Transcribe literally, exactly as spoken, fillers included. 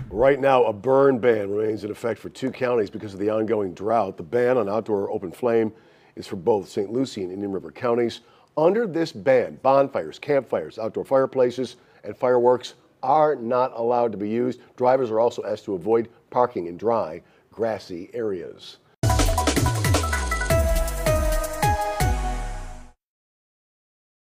Right now, a burn ban remains in effect for two counties because of the ongoing drought. The ban on outdoor open flame is for both Saint Lucie and Indian River counties. Under this ban, bonfires, campfires, outdoor fireplaces, and fireworks are not allowed to be used. Drivers are also asked to avoid parking in dry, grassy areas.